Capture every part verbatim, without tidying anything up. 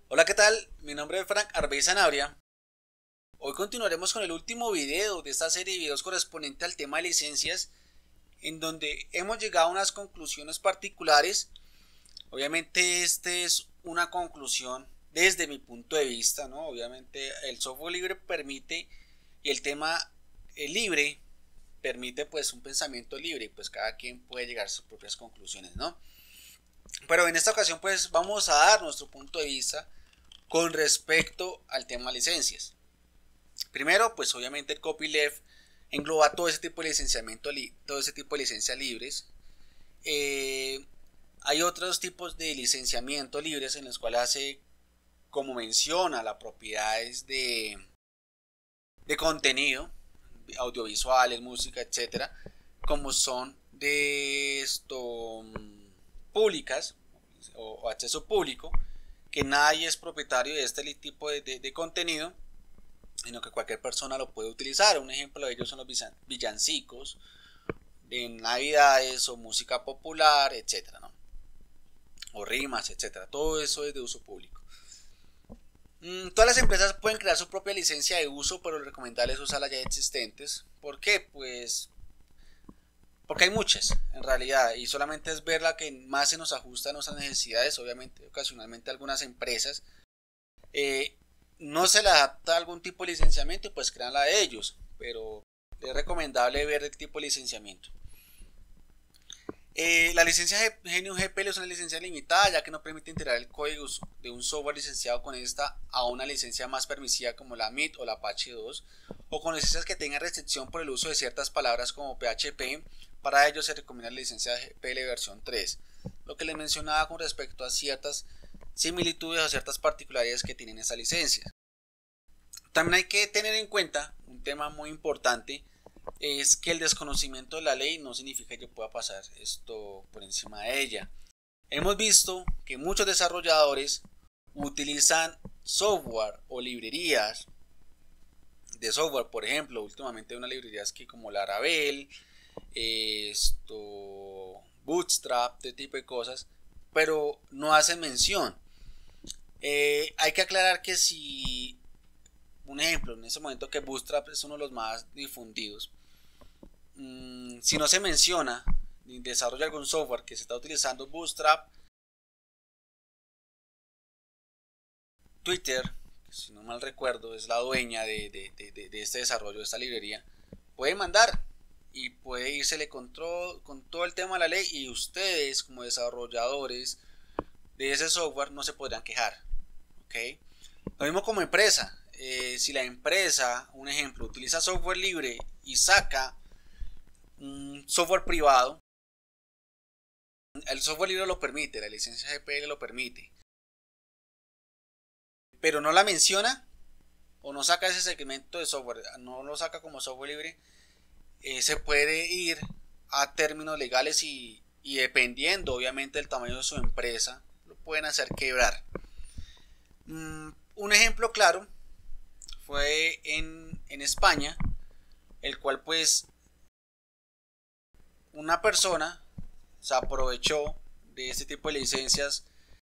Hola, ¿qué tal? Mi nombre es Frank Arbey Sanabria. Hoy continuaremos con el último video de esta serie de videos correspondiente al tema de licencias, en donde hemos llegado a unas conclusiones particulares. Obviamente este es una conclusión desde mi punto de vista, ¿no? Obviamente el software libre permite y el tema eh, libre permite pues un pensamiento libre y pues cada quien puede llegar a sus propias conclusiones, ¿no? Pero en esta ocasión pues vamos a dar nuestro punto de vista con respecto al tema licencias. Primero, pues obviamente el copyleft engloba todo ese tipo de licenciamiento, todo ese tipo de licencias libres. Eh, hay otros tipos de licenciamiento libres en los cuales hace, como menciona, las propiedades de, de contenido, audiovisuales, música, etcétera, como son de esto públicas o, o acceso público, que nadie es propietario de este tipo de, de, de contenido, sino que cualquier persona lo puede utilizar. Un ejemplo de ellos son los villancicos de navidades o música popular, etcétera, ¿no? O rimas, etcétera. Todo eso es de uso público. Mm, todas las empresas pueden crear su propia licencia de uso, pero lo recomendable es usar las ya existentes. ¿Por qué? Pues porque hay muchas en realidad y solamente es ver la que más se nos ajusta a nuestras necesidades. Obviamente ocasionalmente algunas empresas eh, no se le adapta algún tipo de licenciamiento, pues crean la de ellos, pero es recomendable ver el tipo de licenciamiento. Eh, la licencia Genius G P L es una licencia limitada, ya que no permite integrar el código de un software licenciado con esta a una licencia más permisiva como la M I T o la Apache dos, o con licencias que tengan restricción por el uso de ciertas palabras como P H P. Para ello se recomienda la licencia G P L versión tres. Lo que les mencionaba con respecto a ciertas similitudes o ciertas particularidades que tienen esta licencia. También hay que tener en cuenta un tema muy importante, es que el desconocimiento de la ley no significa que yo pueda pasar esto por encima de ella. Hemos visto que muchos desarrolladores utilizan software o librerías de software, por ejemplo, últimamente hay unas librerías que como Laravel, esto, Bootstrap, este tipo de cosas, pero no hacen mención. Eh, hay que aclarar que si, un ejemplo, en ese momento que Bootstrap es uno de los más difundidos, mmm, si no se menciona ni desarrolla algún software que se está utilizando Bootstrap, Twitter, si no mal recuerdo, es la dueña de, de, de, de este desarrollo, de esta librería, puede mandar y puede írsele con todo, con todo el tema de la ley, y ustedes como desarrolladores de ese software no se podrán quejar. ¿Okay? Lo mismo como empresa. Eh, si la empresa, un ejemplo, utiliza software libre y saca un software privado, el software libre lo permite, la licencia G P L lo permite, pero no la menciona o no saca ese segmento de software, no lo saca como software libre, eh, se puede ir a términos legales y, y dependiendo obviamente del tamaño de su empresa, lo pueden hacer quebrar. Mm, un ejemplo claro fue en, en España, el cual pues una persona se aprovechó de este tipo de licencias,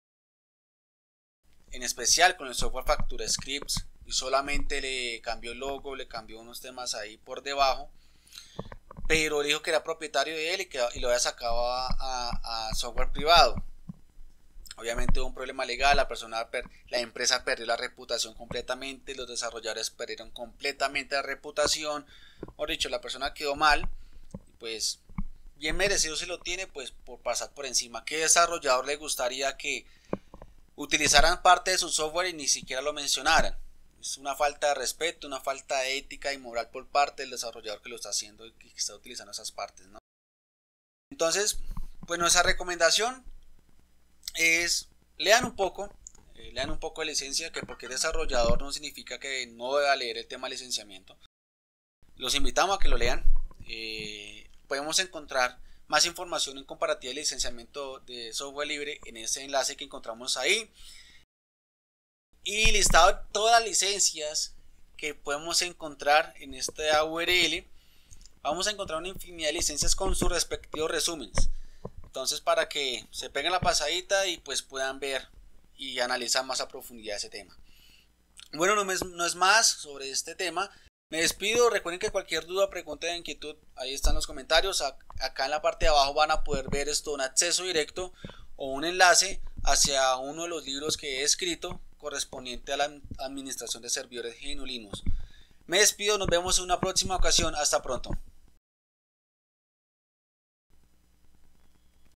en especial con el software Factura Scripts, y solamente le cambió el logo, le cambió unos temas ahí por debajo, pero dijo que era propietario de él y, que, y lo había sacado a, a, a software privado. Obviamente hubo un problema legal, la persona, la empresa perdió la reputación completamente, los desarrolladores perdieron completamente la reputación, o dicho, la persona quedó mal, pues bien merecido se lo tiene, pues por pasar por encima. ¿Qué desarrollador le gustaría que utilizaran parte de su software y ni siquiera lo mencionaran? Es una falta de respeto, una falta de ética y moral por parte del desarrollador que lo está haciendo y que está utilizando esas partes, ¿no? Entonces, pues nuestra recomendación es lean un poco, eh, lean un poco de licencia, que porque es desarrollador no significa que no deba leer el tema de licenciamiento. Los invitamos a que lo lean. Eh, podemos encontrar más información en comparativa de licenciamiento de software libre en ese enlace que encontramos ahí, y listado todas las licencias que podemos encontrar en esta U R L. Vamos a encontrar una infinidad de licencias con sus respectivos resúmenes. Entonces, para que se peguen la pasadita y pues puedan ver y analizar más a profundidad ese tema. Bueno, no es, no es más sobre este tema. Me despido, recuerden que cualquier duda, pregunta o inquietud, ahí están los comentarios. Acá en la parte de abajo van a poder ver esto, un acceso directo o un enlace hacia uno de los libros que he escrito correspondiente a la administración de servidores G N U Linux. Me despido, nos vemos en una próxima ocasión, hasta pronto.